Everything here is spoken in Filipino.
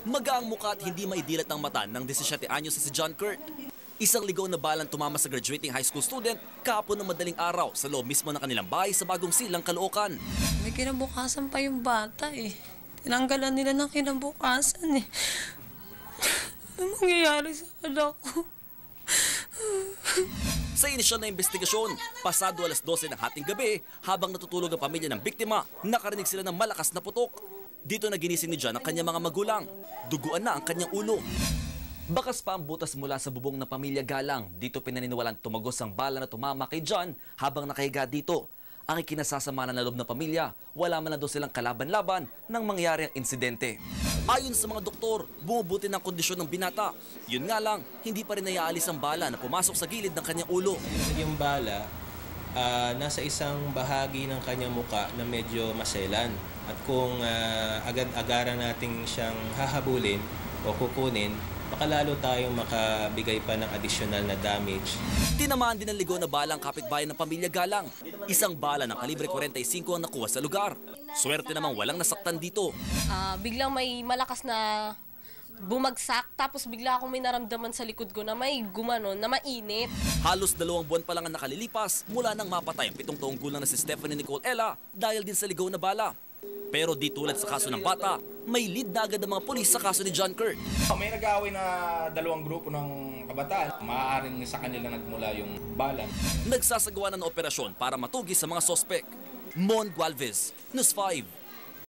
Magaang mukha at hindi maidilat ng mata ng 17 anyos na si John Kurt. Isang ligaw na balang tumama sa graduating high school student kahapon ng madaling araw sa loob mismo ng kanilang bahay sa Bagong Silang, Caloocan. May kinabukasan pa yung bata eh. Tinanggalan nila ng kinabukasan eh. Ano mangyayari sa anak ko? Sa inisyal na investigasyon, pasado alas 12 ng hating gabi, habang natutulog ang pamilya ng biktima, nakarinig sila ng malakas na putok. Dito na ginising ni John ang kanyang mga magulang. Duguan na ang kanyang ulo. Bakas pa ang butas mula sa bubong ng pamilya Galang. Dito pinaniniwalang tumagos ang bala na tumama kay John habang nakahiga dito. Ang ikinasasama na loob ng pamilya, wala man na daw silang kalaban-laban nang mangyari ang insidente. Ayon sa mga doktor, bumubuti ng kondisyon ng binata. Yun nga lang, hindi pa rin naiaalis ang bala na pumasok sa gilid ng kanyang ulo. Yung bala, nasa isang bahagi ng kanyang muka na medyo maselan. At kung agad-agaran natin siyang hahabulin o kukunin, baka lalo tayong makabigay pa ng additional na damage. Tinamaan din ng ligaw na bala ang kapitbahay ng pamilya Galang. Isang bala ng kalibre 45 ang nakuha sa lugar. Swerte namang walang nasaktan dito. Biglang may malakas na bumagsak, tapos bigla akong may naramdaman sa likod ko na may gumano, na mainit. Halos 2 buwan pa lang ang nakalilipas mula nang mapatay ang 7 taong gulang na si Stephanie Nicole Ella dahil din sa ligaw na bala. Pero di tulad sa kaso ng bata, may lead na agad ang mga pulis sa kaso ni John Kurt. May nag-aaway na 2 grupo ng kabataan. Maaaring sa kanila nagmula yung bala. Nagsasagawa na ng operasyon para matugis sa mga sospek. Mon Gualvez, News 5.